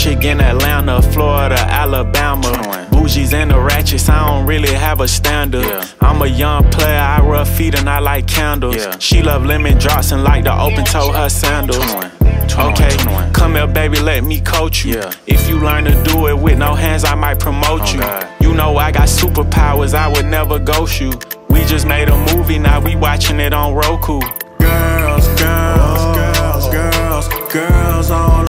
Michigan, Atlanta, Florida, Alabama. Bougies and the ratchets, I don't really have a standard. I'm a young player, I rub feet and I like candles. She love lemon drops and like to open toe her sandals. Okay, come here baby, let me coach you. If you learn to do it with no hands, I might promote you. You know I got superpowers, I would never ghost you. We just made a movie, now we watching it on Roku. Girls, girls, girls, girls, girls on